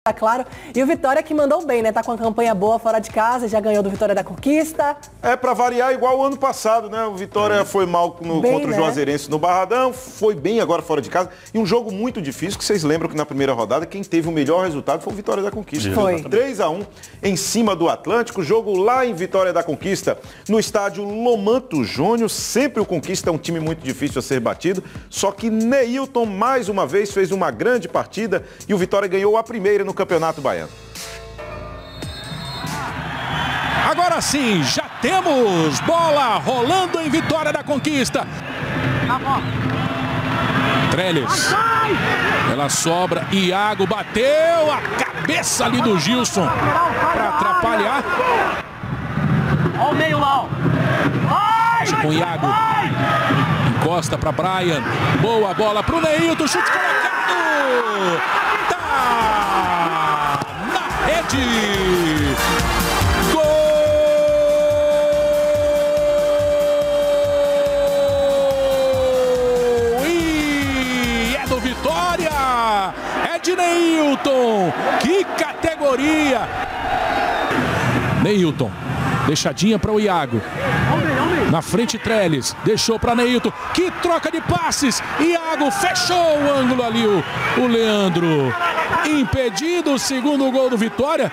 claro. E o Vitória que mandou bem, né? Tá com uma campanha boa fora de casa, já ganhou do Vitória da Conquista. É, pra variar, igual o ano passado, né? O Vitória foi mal contra o Juazeirense no Barradão, foi bem agora fora de casa. E um jogo muito difícil, que vocês lembram que na primeira rodada, quem teve o melhor resultado foi o Vitória da Conquista. Foi. 3-1 em cima do Atlântico, jogo lá em Vitória da Conquista, no estádio Lomanto Júnior. Sempre o Conquista é um time muito difícil a ser batido, só que Neilton mais uma vez fez uma grande partida e o Vitória ganhou a primeira no Campeonato Baiano. Agora sim, já temos bola rolando em Vitória da Conquista. Trellis, ela sobra, Iago bateu, a cabeça ali do Gilson para atrapalhar. Olha o meio lá, ó. Com Iago, encosta para Brian, boa bola para o Neilton, chute colocado, tá na rede. Vitória é de Neilton, que categoria! Neilton, deixadinha para o Iago, na frente Trellis, deixou para Neilton, que troca de passes, Iago fechou o ângulo ali, o Leandro, impedido o segundo gol do Vitória.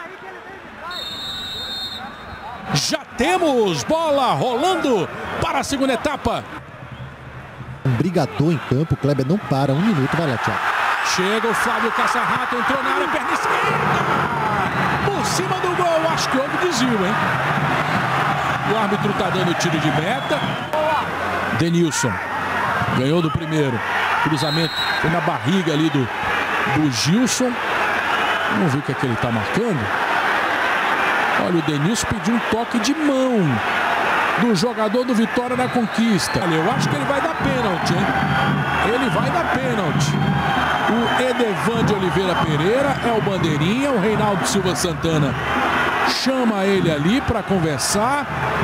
Já temos bola rolando para a segunda etapa. Um brigador em campo, o Kleber não para, 1 minuto, vai lá, Thiago. Chega o Flávio Caça-Rato, entrou na área, perna esquerda, por cima do gol, acho que houve desvio, hein? O árbitro tá dando tiro de meta. Denilson, ganhou do primeiro, cruzamento, foi na barriga ali do Gilson. Vamos ver o que é que ele tá marcando. Olha, o Denilson pediu um toque de mão do jogador do Vitória da Conquista. Olha, eu acho que ele vai dar pênalti, hein? Ele vai dar pênalti. O Edevan de Oliveira Pereira é o bandeirinha, o Reinaldo Silva Santana chama ele ali para conversar.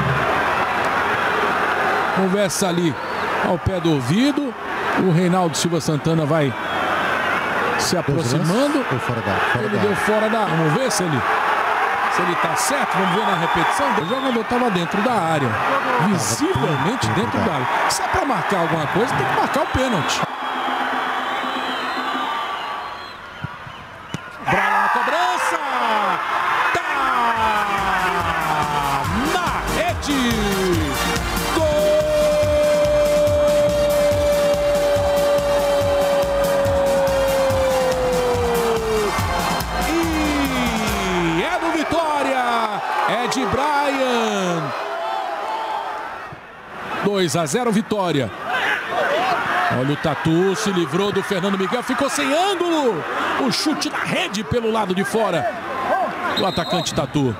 Conversa ali ao pé do ouvido. O Reinaldo Silva Santana vai se aproximando. Ele deu fora da... Vamos ver se ele tá certo, vamos ver na repetição. O jogador estava dentro da área, visivelmente dentro da área. Se é para marcar alguma coisa, tem que marcar o pênalti. Brian na cobrança, tá na rede, gol! E é do Vitória, é de Brian. 2-0 Vitória. Olha o Tatu, se livrou do Fernando Miguel, ficou sem ângulo. O chute na rede pelo lado de fora do atacante Tatu.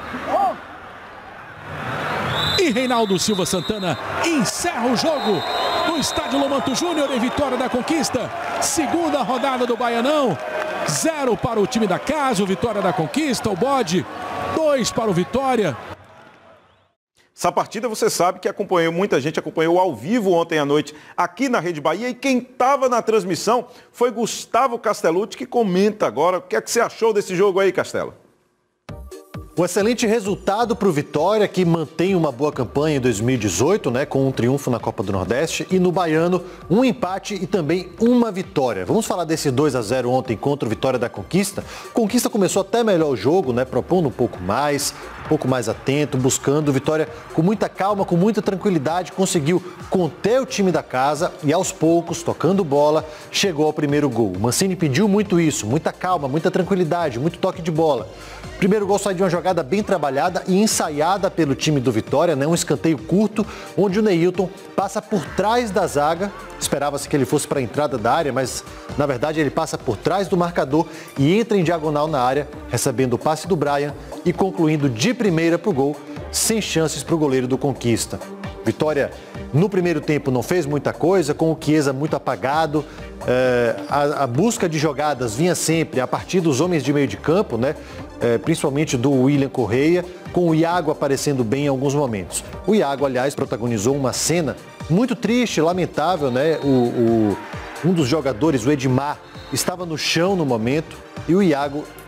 E Reinaldo Silva Santana encerra o jogo no estádio Lomanto Júnior em Vitória da Conquista. Segunda rodada do Baianão. 0 para o time da casa, o Vitória da Conquista, o bode. 2 para o Vitória. Essa partida você sabe que muita gente acompanhou ao vivo ontem à noite aqui na Rede Bahia, e quem estava na transmissão foi Gustavo Castellucci, que comenta agora. O que é que você achou desse jogo aí, Castelo? Um excelente resultado para o Vitória, que mantém uma boa campanha em 2018, né, com um triunfo na Copa do Nordeste, e no Baiano, um empate e também uma vitória. Vamos falar desse 2-0 ontem contra o Vitória da Conquista. Conquista começou até melhor o jogo, né, propondo um pouco mais atento, buscando. Vitória com muita calma, com muita tranquilidade, conseguiu conter o time da casa e aos poucos, tocando bola, chegou ao primeiro gol. O Mancini pediu muito isso, muita calma, muita tranquilidade, muito toque de bola. O primeiro gol sai de uma jogada bem trabalhada e ensaiada pelo time do Vitória, né? Um escanteio curto, onde o Neilton passa por trás da zaga. Esperava-se que ele fosse para a entrada da área, mas na verdade ele passa por trás do marcador e entra em diagonal na área, recebendo o passe do Brian e concluindo de primeira para o gol, sem chances para o goleiro do Conquista. Vitória, no primeiro tempo, não fez muita coisa, com o Chiesa muito apagado. A busca de jogadas vinha sempre a partir dos homens de meio de campo, né? Principalmente do William Correia, com o Iago aparecendo bem em alguns momentos. O Iago, aliás, protagonizou uma cena muito triste, lamentável, né? Um dos jogadores, o Edmar, estava no chão no momento e o Iago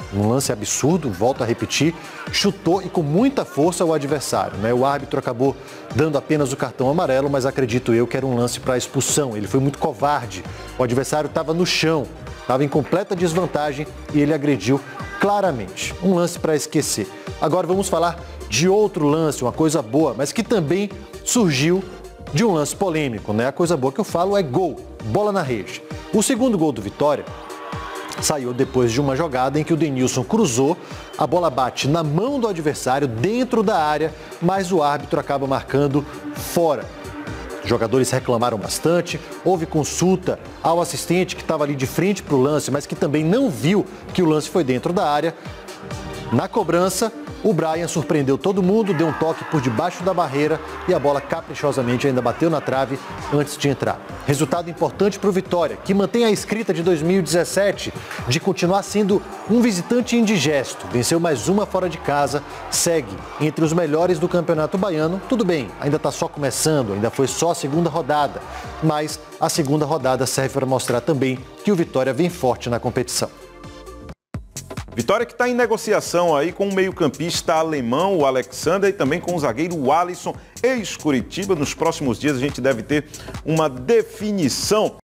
Um lance absurdo, volto a repetir, chutou e com muita força o adversário, né? O árbitro acabou dando apenas o cartão amarelo, mas acredito eu que era um lance para expulsão. Ele foi muito covarde. O adversário estava no chão, estava em completa desvantagem e ele agrediu claramente. Um lance para esquecer. Agora vamos falar de outro lance, uma coisa boa, mas que também surgiu de um lance polêmico, né? A coisa boa que eu falo é gol, bola na rede. O segundo gol do Vitória saiu depois de uma jogada em que o Denilson cruzou, a bola bate na mão do adversário dentro da área, mas o árbitro acaba marcando fora. Os jogadores reclamaram bastante, houve consulta ao assistente que estava ali de frente para o lance, mas que também não viu que o lance foi dentro da área. Na cobrança, o Brian surpreendeu todo mundo, deu um toque por debaixo da barreira e a bola caprichosamente ainda bateu na trave antes de entrar. Resultado importante para o Vitória, que mantém a escrita de 2017 de continuar sendo um visitante indigesto. Venceu mais uma fora de casa, segue entre os melhores do Campeonato Baiano. Tudo bem, ainda está só começando, ainda foi só a segunda rodada, mas a segunda rodada serve para mostrar também que o Vitória vem forte na competição. Vitória que está em negociação aí com o meio-campista alemão, o Alexander, e também com o zagueiro Alisson, ex-Curitiba. Nos próximos dias a gente deve ter uma definição.